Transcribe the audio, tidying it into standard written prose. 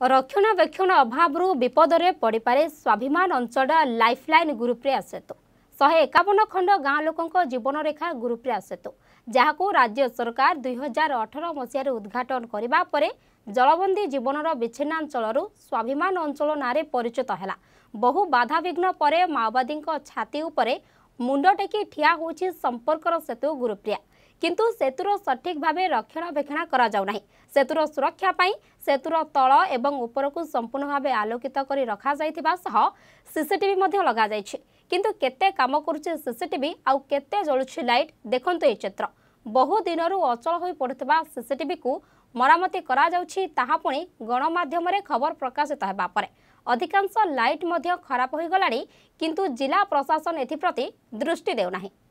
रक्षणाबेक्षण अभाव विपदरे पड़े स्वाभिमान अंचल लाइफलाइन ग्रुप्रे आसेतु 151 खंड गाँ लोकों जीवन रेखा ग्रुप्रे आसेतु जहां राज्य सरकार 2018 मसीह उद्घाटन करने पर जलबंदी जीवनर विच्छिन्नांचल स्वाभिमान अंचल नारे परिचित है। बहु बाधाविघ्न पर माओवादी छाती उपरे मुंड टेकी ठिया होछि संपर्कर सेतु ग्रुप्रिया किंतु सेतुर सठिक भावे रक्षणाबेक्षण करा जाउ नाही। सेतुर सुरक्षा पाई सेतुर तल एवं उपरकू संपूर्ण भावे आलोकित करी रखा जाइथिबा सह सीसीटीवी मध्ये लगा जाइछि किंतु केते काम करूछि सीसीटीवी आउ केते जळुछि लाइट देखंतु ए चित्र। बहु दिनरु अचल होई पड़ुथिबा सीसीटीवी को मरामती करा जाउछि ताहा पुणी गणमाध्यम रे खबर प्रकाशित हेबा परे अधिकांश लाइट मध्ये खराब होई गलाणी किंतु जिला प्रशासन एथि प्रति दृष्टि देउ नाही।